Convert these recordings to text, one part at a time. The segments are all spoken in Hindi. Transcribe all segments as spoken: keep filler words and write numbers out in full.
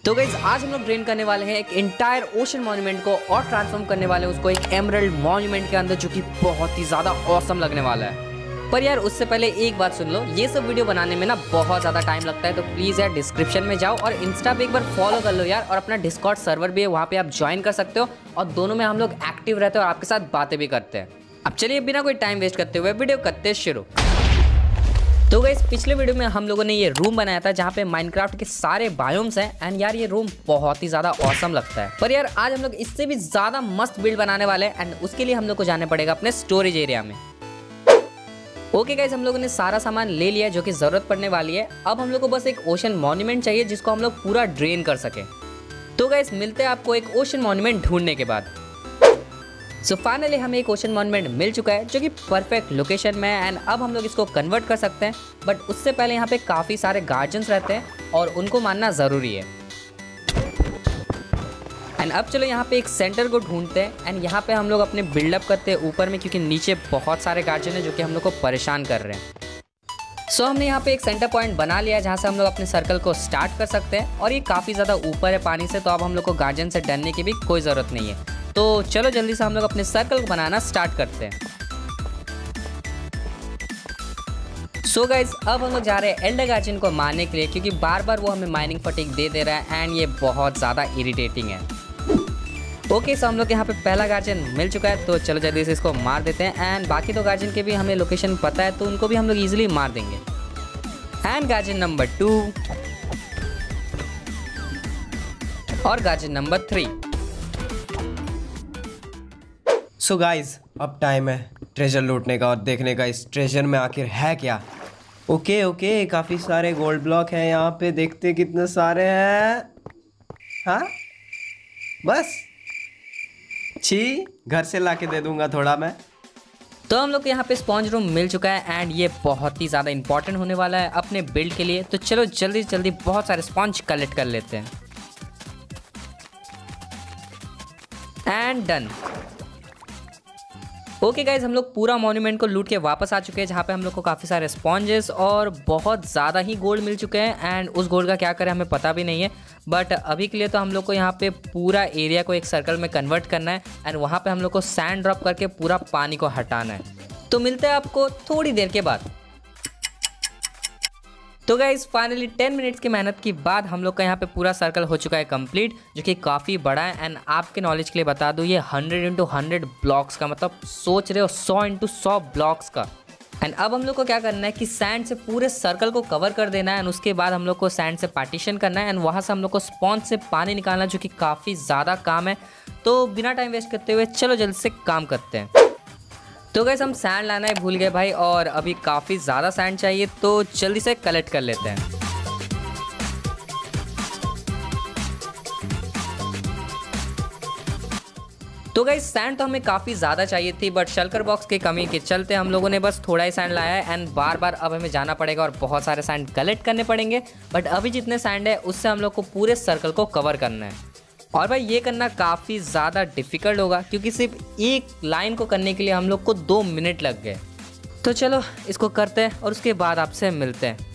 तो गाइस आज हम लोग ड्रेन करने वाले हैं एक इंटायर ओशन मॉन्यूमेंट को और ट्रांसफॉर्म करने वाले हैं उसको एक एमरल्ड मॉन्यूमेंट के अंदर, जो कि बहुत ही ज़्यादा ऑसम लगने वाला है। पर यार उससे पहले एक बात सुन लो, ये सब वीडियो बनाने में ना बहुत ज़्यादा टाइम लगता है, तो प्लीज़ यार डिस्क्रिप्शन में जाओ और इंस्टा पे एक बार फॉलो कर लो यार, और अपना डिस्कॉर्ड सर्वर भी है, वहाँ पे आप ज्वाइन कर सकते हो और दोनों में हम लोग एक्टिव रहते हैं और आपके साथ बातें भी करते हैं। अब चलिए बिना कोई टाइम वेस्ट करते हुए वीडियो करते शुरू। तो गाइस पिछले वीडियो में हम लोगों ने ये रूम बनाया था जहाँ पे माइनक्राफ्ट के सारे बायोम्स हैं, एंड यार ये रूम बहुत ही ज़्यादा ऑसम लगता है। पर यार आज हम लोग इससे भी ज़्यादा मस्त बिल्ड बनाने वाले हैं, एंड उसके लिए हम लोग को जाने पड़ेगा अपने स्टोरेज एरिया में। ओके गाइस, हम लोगों ने सारा सामान ले लिया जो कि ज़रूरत पड़ने वाली है। अब हम लोग को बस एक ओशन मॉन्यूमेंट चाहिए जिसको हम लोग पूरा ड्रेन कर सके। तो गाइस मिलते हैं आपको एक ओशन मॉन्यूमेंट ढूंढने के बाद। सो फाइनली हमें एक ओशन मॉन्यूमेंट मिल चुका है जो कि परफेक्ट लोकेशन में है, एंड अब हम लोग इसको कन्वर्ट कर सकते हैं। बट उससे पहले यहाँ पे काफ़ी सारे गार्जियंस रहते हैं और उनको मानना ज़रूरी है। एंड अब चलो यहाँ पे एक सेंटर को ढूंढते हैं, एंड यहाँ पे हम लोग अपने बिल्डअप करते हैं ऊपर में, क्योंकि नीचे बहुत सारे गार्जियन हैं जो कि हम लोग को परेशान कर रहे हैं। सो so, हमने यहाँ पे एक सेंटर पॉइंट बना लिया जहाँ से हम लोग अपने सर्कल को स्टार्ट कर सकते हैं, और ये काफ़ी ज़्यादा ऊपर है पानी से, तो अब हम लोग को गार्जियन से डरने की भी कोई ज़रूरत नहीं है। तो चलो जल्दी से हम लोग अपने सर्कल को बनाना स्टार्ट करते हैं। सो so गाइज अब हम लोग जा रहे हैं एल्डर गार्जियन को मारने के लिए, क्योंकि बार बार वो हमें माइनिंग फटीग दे दे रहा है, एंड ये बहुत ज़्यादा इरिटेटिंग है। ओके सो हम लोग यहाँ पे पहला गार्जियन मिल चुका है, तो चलो जल्दी से इसको मार देते हैं। एंड बाकी दो गार्जियन के भी हमें लोकेशन पता है, तो उनको भी हम लोग ईजिली मार देंगे। एंड गार्जियन नंबर टू और guardian number three. So so guys अब टाइम है ट्रेजर लूटने का और देखने का इस ट्रेजर में आखिर है क्या। ओके ओके काफ़ी सारे गोल्ड ब्लॉक हैं यहाँ पे, देखते कितने सारे हैं। हाँ बस छी, घर से लाके दे दूंगा थोड़ा मैं। तो हम लोग को यहाँ पे स्पॉन्ज रूम मिल चुका है, एंड ये बहुत ही ज़्यादा इंपॉर्टेंट होने वाला है अपने बिल्ड के लिए। तो चलो जल्दी जल्दी बहुत सारे स्पॉन्ज कलेक्ट कर लेते हैं। And done. ओके गाइज हम लोग पूरा मॉन्यूमेंट को लूट के वापस आ चुके हैं, जहाँ पे हम लोग को काफ़ी सारे स्पॉन्जेस और बहुत ज़्यादा ही गोल्ड मिल चुके हैं। एंड उस गोल्ड का क्या करें हमें पता भी नहीं है, बट अभी के लिए तो हम लोग को यहाँ पे पूरा एरिया को एक सर्कल में कन्वर्ट करना है, एंड वहाँ पे हम लोग को सैंड ड्रॉप करके पूरा पानी को हटाना है। तो मिलते हैं आपको थोड़ी देर के बाद। तो गाइज फाइनली टेन मिनट्स की मेहनत के बाद हम लोग का यहाँ पे पूरा सर्कल हो चुका है कंप्लीट, जो कि काफ़ी बड़ा है। एंड आपके नॉलेज के लिए बता दूँ, ये हंड्रेड इंटू हंड्रेड ब्लॉक्स का, मतलब सोच रहे हो सौ इंटू सौ ब्लॉक्स का। एंड अब हम लोग को क्या करना है कि सैंड से पूरे सर्कल को कवर कर देना है, एंड उसके बाद हम लोग को सैंड से पार्टीशन करना है, एंड वहाँ से हम लोग को स्पॉन्ज से पानी निकालना, जो कि काफ़ी ज़्यादा काम है। तो बिना टाइम वेस्ट करते हुए चलो जल्द से काम करते हैं। तो गाइस हम सैंड लाना ही भूल गए भाई, और अभी काफ़ी ज़्यादा सैंड चाहिए, तो जल्दी से कलेक्ट कर लेते हैं। तो गाइस सैंड तो हमें काफ़ी ज़्यादा चाहिए थी, बट शल्कर बॉक्स की कमी के चलते हम लोगों ने बस थोड़ा ही सैंड लाया है, एंड बार बार अब हमें जाना पड़ेगा और बहुत सारे सैंड कलेक्ट करने पड़ेंगे। बट अभी जितने सैंड है उससे हम लोग को पूरे सर्कल को कवर करना है, और भाई ये करना काफ़ी ज़्यादा डिफ़िकल्ट होगा, क्योंकि सिर्फ एक लाइन को करने के लिए हम लोग को दो मिनट लग गए। तो चलो इसको करते हैं और उसके बाद आपसे मिलते हैं।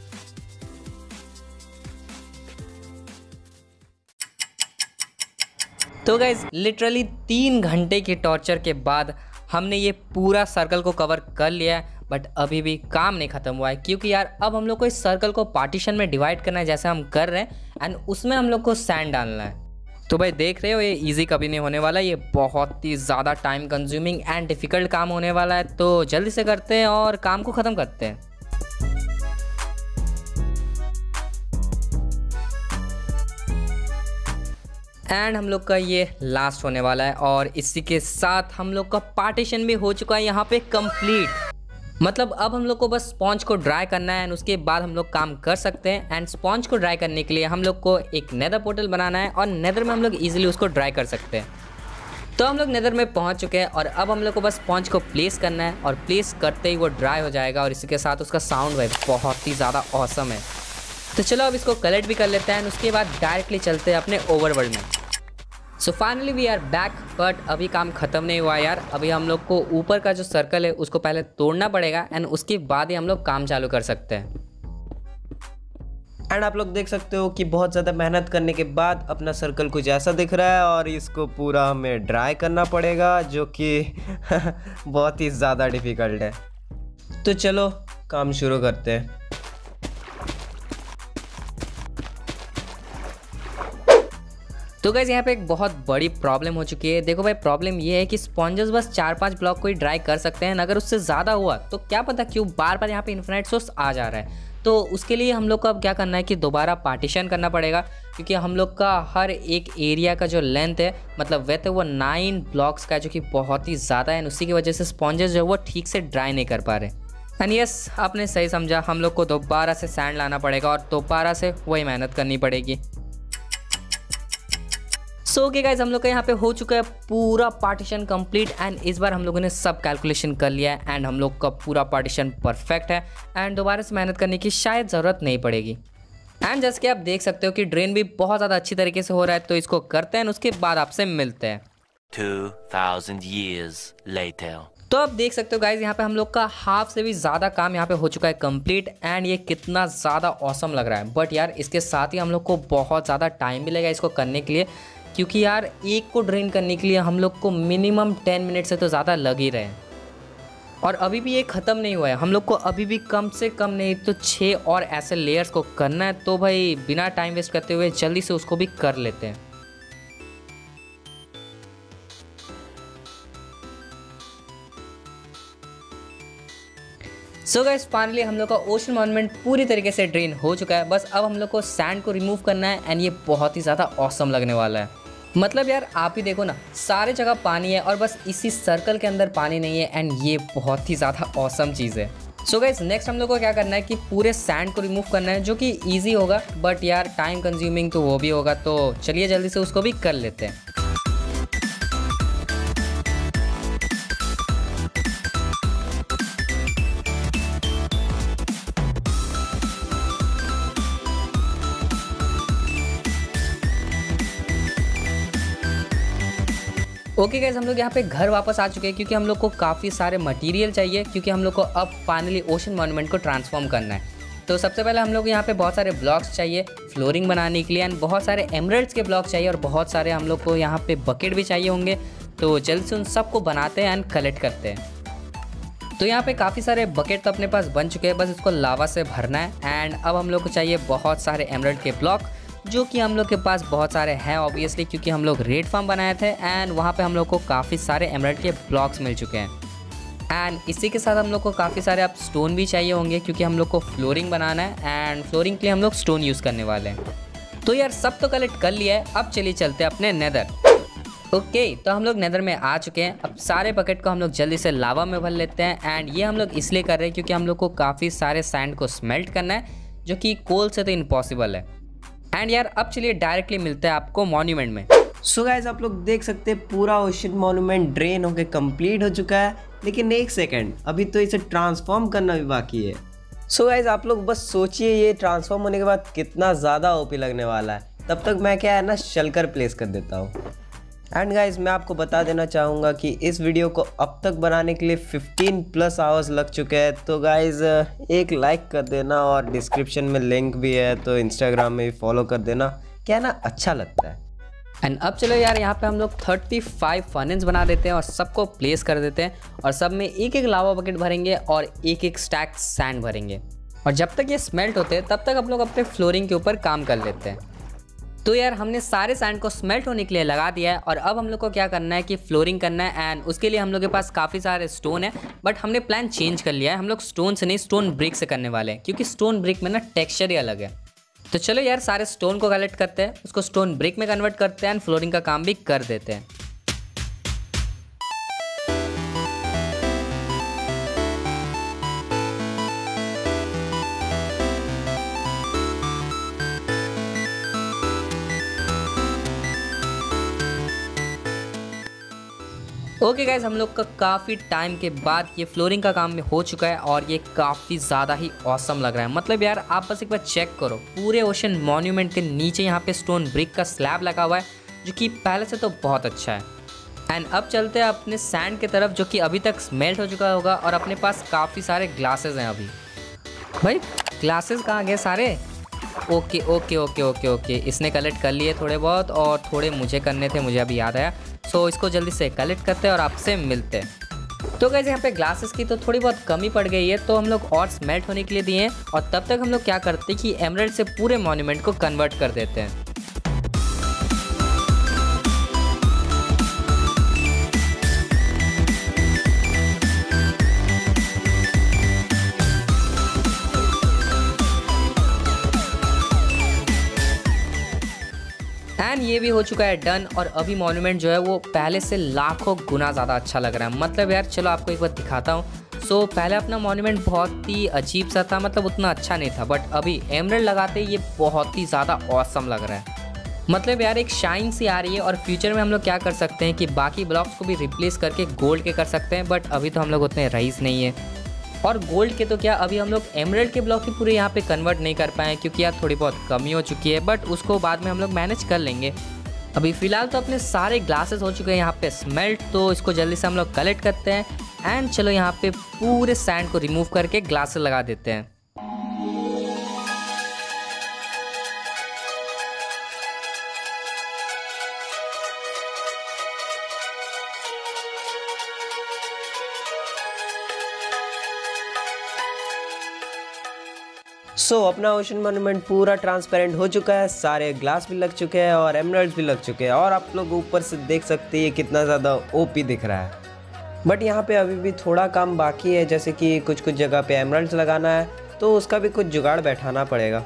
तो गाइज लिटरली तीन घंटे के टॉर्चर के बाद हमने ये पूरा सर्कल को कवर कर लिया है, बट अभी भी काम नहीं ख़त्म हुआ है, क्योंकि यार अब हम लोग को इस सर्कल को पार्टीशन में डिवाइड करना है जैसे हम कर रहे हैं, एंड उसमें हम लोग को सैंड डालना है। तो भाई देख रहे हो ये इजी कभी नहीं होने वाला, ये बहुत ही ज़्यादा टाइम कंज्यूमिंग एंड डिफ़िकल्ट काम होने वाला है। तो जल्दी से करते हैं और काम को ख़त्म करते हैं। एंड हम लोग का ये लास्ट होने वाला है, और इसी के साथ हम लोग का पार्टीशन भी हो चुका है यहाँ पे कंप्लीट। मतलब अब हम लोग को बस स्पॉन्ज को ड्राई करना है, एंड उसके बाद हम लोग काम कर सकते हैं। एंड स्पॉन्ज को ड्राई करने के लिए हम लोग को एक नेदर पोर्टल बनाना है, और नेदर में हम लोग इजीली उसको ड्राई कर सकते हैं। तो हम लोग नेदर में पहुंच चुके हैं, और अब हम लोग को बस स्पॉन्ज को प्लेस करना है, और प्लेस करते ही वो ड्राई हो जाएगा, और इसी के साथ उसका साउंड भाई बहुत ही ज़्यादा ऑसम है। तो चलो अब इसको कलेक्ट भी कर लेते हैं, एंड उसके बाद डायरेक्टली चलते हैं अपने ओवरवर्ल्ड में। So finally we are back, but अभी काम ख़त्म नहीं हुआ यार। अभी हम लोग को ऊपर का जो सर्कल है उसको पहले तोड़ना पड़ेगा, एंड उसके बाद ही हम लोग काम चालू कर सकते हैं। एंड आप लोग देख सकते हो कि बहुत ज़्यादा मेहनत करने के बाद अपना सर्कल कुछ ऐसा दिख रहा है और इसको पूरा हमें ड्राई करना पड़ेगा, जो कि बहुत ही ज़्यादा डिफ़िकल्ट है। तो चलो काम शुरू करते हैं। तो गाइस यहाँ पे एक बहुत बड़ी प्रॉब्लम हो चुकी है। देखो भाई, प्रॉब्लम ये है कि स्पॉन्जेस बस चार पांच ब्लॉक को ही ड्राई कर सकते हैं। अगर उससे ज़्यादा हुआ तो क्या पता क्यों बार बार यहाँ पे इन्फिनाइट सोर्स आ जा रहा है। तो उसके लिए हम लोग को अब क्या करना है कि दोबारा पार्टीशन करना पड़ेगा, क्योंकि हम लोग का हर एक एरिया का जो लेंथ है, मतलब वेथ है, वो नाइन ब्लॉक्स का है, जो कि बहुत ही ज़्यादा है। उसी की वजह से स्पॉन्जेस जो है वो ठीक से ड्राई नहीं कर पा रहे। एंड यस, आपने सही समझा, हम लोग को दोबारा से सैंड लाना पड़ेगा और दोबारा से वही मेहनत करनी पड़ेगी। सो ओके गाइज, हम लोग का यहाँ पे हो चुका है पूरा पार्टीशन कंप्लीट एंड इस बार हम लोगों ने सब कैलकुलेशन कर लिया है एंड हम लोग का पूरा पार्टीशन परफेक्ट है एंड दोबारा से मेहनत करने की शायद ज़रूरत नहीं पड़ेगी। एंड जैसे कि आप देख सकते हो कि ड्रेन भी बहुत ज़्यादा अच्छी तरीके से हो रहा है, तो इसको करते हैं उसके बाद आपसे मिलते हैं। two thousand years later. तो आप देख सकते हो गाइज, यहाँ पे हम लोग का हाफ से भी ज़्यादा काम यहाँ पे हो चुका है कंप्लीट एंड ये कितना ज़्यादा ऑसम लग रहा है। बट यार इसके साथ ही हम लोग को बहुत ज़्यादा टाइम भी लगेगा इसको करने के लिए, क्योंकि यार एक को ड्रेन करने के लिए हम लोग को मिनिमम टेन मिनट से तो ज़्यादा लग ही रहे हैं और अभी भी ये ख़त्म नहीं हुआ है। हम लोग को अभी भी कम से कम नहीं तो छः और ऐसे लेयर्स को करना है। तो भाई बिना टाइम वेस्ट करते हुए जल्दी से उसको भी कर लेते हैं। सो गाइस, फाइनली हम लोग का ओशन मॉन्यूमेंट पूरी तरीके से ड्रेन हो चुका है। बस अब हम लोग को सैंड को रिमूव करना है एंड ये बहुत ही ज़्यादा ऑसम लगने वाला है। मतलब यार आप ही देखो ना, सारे जगह पानी है और बस इसी सर्कल के अंदर पानी नहीं है एंड ये बहुत ही ज़्यादा ऑसम चीज़ है। सो गाइस, नेक्स्ट हम लोग को क्या करना है कि पूरे सैंड को रिमूव करना है, जो कि ईजी होगा बट यार टाइम कंज्यूमिंग तो वो भी होगा। तो चलिए जल्दी से उसको भी कर लेते हैं। ओके गाइस, हम लोग यहाँ पे घर वापस आ चुके हैं, क्योंकि हम लोग को काफ़ी सारे मटेरियल चाहिए, क्योंकि हम लोग को अब फाइनली ओशन मॉन्यूमेंट को ट्रांसफॉर्म करना है। तो सबसे पहले हम लोग को यहाँ पे बहुत सारे ब्लॉक्स चाहिए फ्लोरिंग बनाने के लिए एंड बहुत सारे एमरल्ड्स के ब्लॉक्स चाहिए और बहुत सारे हम लोग को यहाँ पे बकेट भी चाहिए होंगे। तो जल्द से उन सबको बनाते हैं एंड कलेक्ट करते हैं। तो यहाँ पे काफ़ी सारे बकेट तो अपने पास बन चुके हैं, बस इसको लावा से भरना है। एंड अब हम लोग को चाहिए बहुत सारे एमरल्ड के ब्लॉक, जो कि हम लोग के पास बहुत सारे हैं ऑब्वियसली, क्योंकि हम लोग रेड फार्म बनाए थे एंड वहाँ पे हम लोग को काफ़ी सारे एमरल्ड के ब्लॉक्स मिल चुके हैं। एंड इसी के साथ हम लोग को काफ़ी सारे अब स्टोन भी चाहिए होंगे, क्योंकि हम लोग को फ्लोरिंग बनाना है एंड फ्लोरिंग के लिए हम लोग स्टोन यूज़ करने वाले हैं। तो यार सब तो कलेक्ट कर लिया है, अब चलिए चलते हैं अपने नेदर। ओके okay, तो हम लोग नेदर में आ चुके हैं। अब सारे बकेट को हम लोग जल्दी से लावा में भर लेते हैं एंड ये हम लोग इसलिए कर रहे हैं क्योंकि हम लोग को काफ़ी सारे सैंड को स्मेल्ट करना है, जो कि कोल से तो इम्पॉसिबल है। एंड यार अब चलिए डायरेक्टली मिलते हैं आपको मॉन्यूमेंट में। सो so गाइज, आप लोग देख सकते हैं पूरा ओशन मॉन्यूमेंट ड्रेन होके कंप्लीट हो चुका है, लेकिन एक सेकंड, अभी तो इसे ट्रांसफॉर्म करना भी बाकी है। सो so गाइज, आप लोग बस सोचिए ये ट्रांसफॉर्म होने के बाद कितना ज़्यादा ओपी लगने वाला है। तब तक मैं क्या है ना शलकर प्लेस कर देता हूँ। एंड गाइज, मैं आपको बता देना चाहूँगा कि इस वीडियो को अब तक बनाने के लिए फिफ्टीन प्लस आवर्स लग चुके हैं। तो गाइज एक लाइक कर देना और डिस्क्रिप्शन में लिंक भी है, तो इंस्टाग्राम में भी फॉलो कर देना, क्या ना अच्छा लगता है। एंड अब चलो यार, यहाँ पे हम लोग थर्टी फाइव फर्नेस बना देते हैं और सबको प्लेस कर देते हैं और सब में एक एक लावा बकेट भरेंगे और एक एक स्टैक सैंड भरेंगे। और जब तक ये स्मेल्ट होते हैं तब तक हम लोग अपने फ्लोरिंग के ऊपर काम कर लेते हैं। तो यार हमने सारे सैंड को स्मेल्ट होने के लिए लगा दिया है और अब हम लोग को क्या करना है कि फ्लोरिंग करना है। एंड उसके लिए हम लोग के पास काफ़ी सारे स्टोन है, बट हमने प्लान चेंज कर लिया है। हम लोग स्टोन से नहीं स्टोन ब्रिक से करने वाले हैं, क्योंकि स्टोन ब्रिक में ना टेक्सचर ही अलग है। तो चलो यार सारे स्टोन को कलेक्ट करते हैं, उसको स्टोन ब्रिक में कन्वर्ट करते हैं एंड फ्लोरिंग का काम भी कर देते हैं। ओके गाइज, हम लोग का काफ़ी टाइम के बाद ये फ्लोरिंग का काम हो चुका है और ये काफ़ी ज़्यादा ही ऑसम लग रहा है। मतलब यार आप बस एक बार चेक करो, पूरे ओशन मॉन्यूमेंट के नीचे यहाँ पे स्टोन ब्रिक का स्लैब लगा हुआ है, जो कि पहले से तो बहुत अच्छा है। एंड अब चलते हैं अपने सैंड की तरफ, जो कि अभी तक स्मेल्ट हो चुका होगा और अपने पास काफ़ी सारे ग्लासेस हैं। अभी भाई ग्लासेस कहाँ गए सारे? Okay okay okay okay okay इसने कलेक्ट कर लिए थोड़े बहुत, और थोड़े मुझे करने थे, मुझे अभी याद आया। सो इसको जल्दी से कलेक्ट करते हैं और आपसे मिलते हैं। तो गाइस यहाँ पे ग्लासेस की तो थोड़ी बहुत कमी पड़ गई है, तो हम लोग और स्मेल्ट होने के लिए दिए हैं, और तब तक हम लोग क्या करते हैं कि एमराल्ड से पूरे मॉन्यूमेंट को कन्वर्ट कर देते हैं। एंड ये भी हो चुका है डन, और अभी मॉन्यूमेंट जो है वो पहले से लाखों गुना ज़्यादा अच्छा लग रहा है। मतलब यार चलो आपको एक बार दिखाता हूँ। सो so, पहले अपना मॉन्यूमेंट बहुत ही अजीब सा था, मतलब उतना अच्छा नहीं था, बट अभी एमराल्ड लगाते ये बहुत ही ज़्यादा ऑसम लग रहा है। मतलब यार एक शाइन सी आ रही है, और फ्यूचर में हम लोग क्या कर सकते हैं कि बाकी ब्लॉक्स को भी रिप्लेस करके गोल्ड के कर सकते हैं, बट अभी तो हम लोग उतने रईस नहीं है। और गोल्ड के तो क्या, अभी हम लोग एमराल्ड के ब्लॉक ही पूरे यहाँ पे कन्वर्ट नहीं कर पाए क्योंकि यार थोड़ी बहुत कमी हो चुकी है, बट उसको बाद में हम लोग मैनेज कर लेंगे। अभी फ़िलहाल तो अपने सारे ग्लासेस हो चुके हैं यहाँ पे स्मेल्ट, तो इसको जल्दी से हम लोग कलेक्ट करते हैं। एंड चलो यहाँ पे पूरे सैंड को रिमूव करके ग्लासेस लगा देते हैं। सो so, अपना ओशन मॉन्यूमेंट पूरा ट्रांसपेरेंट हो चुका है, सारे ग्लास भी लग चुके हैं और एमराल्ड्स भी लग चुके हैं, और आप लोग ऊपर से देख सकते हैं कितना ज़्यादा ओपी दिख रहा है। बट यहाँ पे अभी भी थोड़ा काम बाकी है, जैसे कि कुछ कुछ जगह पे एमराल्ड्स लगाना है, तो उसका भी कुछ जुगाड़ बैठाना पड़ेगा।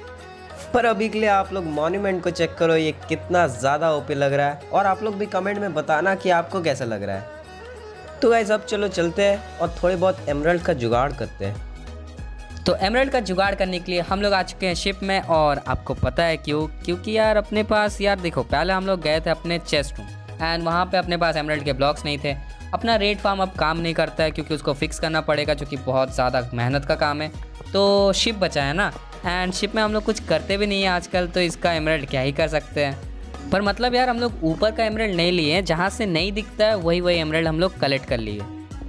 पर अभी के लिए आप लोग मॉन्यूमेंट को चेक करो, ये कितना ज़्यादा ओपी लग रहा है, और आप लोग भी कमेंट में बताना कि आपको कैसा लग रहा है। तो गाइस अब चलो चलते हैं और थोड़े बहुत एमराल्ड का जुगाड़ करते हैं। तो एमराल्ड का जुगाड़ करने के लिए हम लोग आ चुके हैं शिप में, और आपको पता है क्यों? क्योंकि यार अपने पास यार देखो, पहले हम लोग गए थे अपने चेस्ट रूम, एंड वहाँ पे अपने पास एमराल्ड के ब्लॉक्स नहीं थे। अपना रेड फार्म अब काम नहीं करता है क्योंकि उसको फिक्स करना पड़ेगा, जो कि बहुत ज़्यादा मेहनत का काम है। तो शिप बचा है ना, एंड शिप में हम लोग कुछ करते भी नहीं है आजकल, तो इसका एमराल्ड क्या ही कर सकते हैं। पर मतलब यार हम लोग ऊपर का एमराल्ड नहीं लिए हैं, जहाँ से नहीं दिखता है वही वही एमराल्ड हम लोग कलेक्ट कर लिए।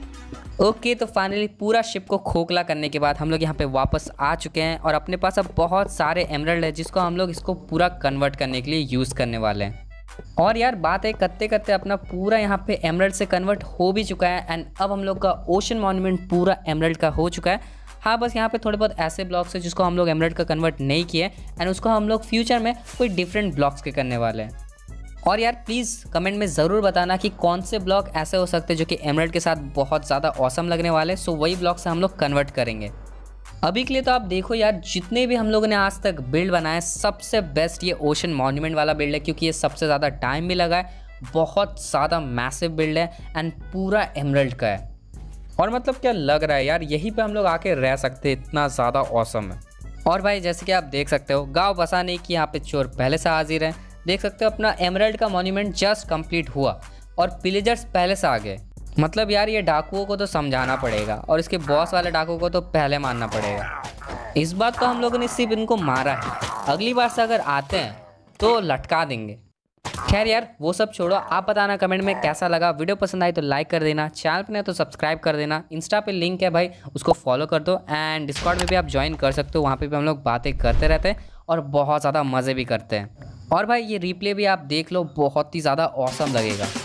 ओके okay, तो फाइनली पूरा शिप को खोखला करने के बाद हम लोग यहाँ पे वापस आ चुके हैं, और अपने पास अब बहुत सारे एमराल्ड है जिसको हम लोग इसको पूरा कन्वर्ट करने के लिए यूज़ करने वाले हैं। और यार बात है करते करते अपना पूरा यहाँ पे एमराल्ड से कन्वर्ट हो भी चुका है, एंड अब हम लोग का ओशन मॉन्यूमेंट पूरा एमराल्ड का हो चुका है। हाँ बस यहाँ पे थोड़े बहुत ऐसे ब्लॉक्स है जिसको हम लोग एमराल्ड का कन्वर्ट नहीं किए, एंड उसको हम लोग फ्यूचर में कोई डिफरेंट ब्लॉक्स के करने वाले हैं। और यार प्लीज़ कमेंट में ज़रूर बताना कि कौन से ब्लॉक ऐसे हो सकते हैं जो कि एमराल्ड के साथ बहुत ज़्यादा ऑसम लगने वाले, सो वही ब्लॉक से हम लोग कन्वर्ट करेंगे। अभी के लिए तो आप देखो यार, जितने भी हम लोगों ने आज तक बिल्ड बनाए, सबसे बेस्ट ये ओशन मॉन्यूमेंट वाला बिल्ड है, क्योंकि ये सबसे ज़्यादा टाइम भी लगा है, बहुत ज़्यादा मैसिव बिल्ड है, एंड पूरा एमराल्ड का है। और मतलब क्या लग रहा है यार, यहीं पर हम लोग आके रह सकते हैं, इतना ज़्यादा ऑसम है। और भाई जैसे कि आप देख सकते हो, गाँव बसाने की यहाँ पे चोर पहले से हाजिर है। देख सकते हो अपना एमराल्ड का मॉन्यूमेंट जस्ट कंप्लीट हुआ, और पिलेजर्स पहले से आ गए। मतलब यार ये डाकुओं को तो समझाना पड़ेगा, और इसके बॉस वाले डाकुओं को तो पहले मारना पड़ेगा। इस बार तो हम लोगों ने सिर्फ इनको मारा है, अगली बार से अगर आते हैं तो लटका देंगे। खैर यार वो सब छोड़ो, आप बताना कमेंट में कैसा लगा। वीडियो पसंद आई तो लाइक कर देना, चैनल पर नहीं तो सब्सक्राइब कर देना। इंस्टा पे लिंक है भाई, उसको फॉलो कर दो, एंड डिस्कॉर्ड में भी आप ज्वाइन कर सकते हो, वहाँ पे भी हम लोग बातें करते रहते हैं और बहुत ज़्यादा मज़े भी करते हैं। और भाई ये रिप्ले भी आप देख लो, बहुत ही ज़्यादा ऑसम लगेगा।